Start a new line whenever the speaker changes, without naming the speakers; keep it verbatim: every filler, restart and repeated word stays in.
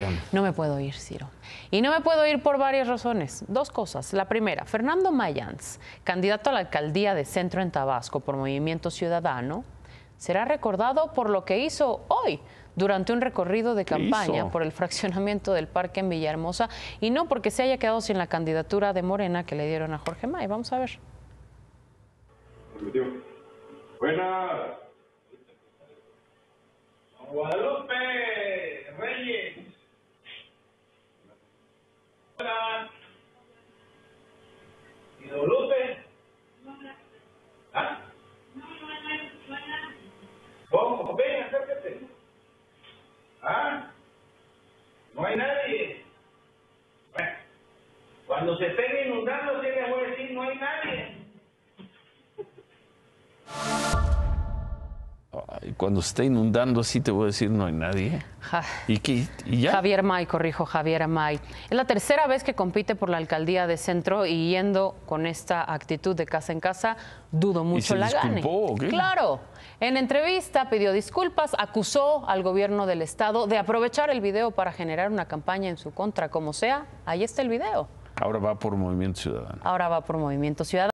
Vámonos.
No me puedo ir, Ciro. Y no me puedo ir por varias razones. Dos cosas. La primera, Fernando Mayans, candidato a la alcaldía de Centro en Tabasco por Movimiento Ciudadano, será recordado por lo que hizo hoy durante un recorrido de campaña
hizo?
por el fraccionamiento del Parque en Villahermosa, y no porque se haya quedado sin la candidatura de Morena que le dieron a Jorge May. Vamos a ver.
Buenas. Guadalupe Reyes. Hola. ¿Y Guadalupe? ¿Ah? ¿Cómo? Ven, acércate. ¿Ah? No hay nadie. Bueno, cuando se estén inundando, sí les voy a decir, no hay nadie.
Ay, cuando se está inundando, así te voy a decir, no hay nadie.
Ja.
¿Y qué? ¿Y ya?
Javier May, corrijo, Javier May. Es la tercera vez que compite por la alcaldía de Centro y yendo con esta actitud de casa en casa, dudo mucho la gane.
¿Y se disculpó o qué?
Claro. En entrevista pidió disculpas, acusó al gobierno del estado de aprovechar el video para generar una campaña en su contra, como sea. Ahí está el video.
Ahora va por Movimiento Ciudadano.
Ahora va por Movimiento Ciudadano.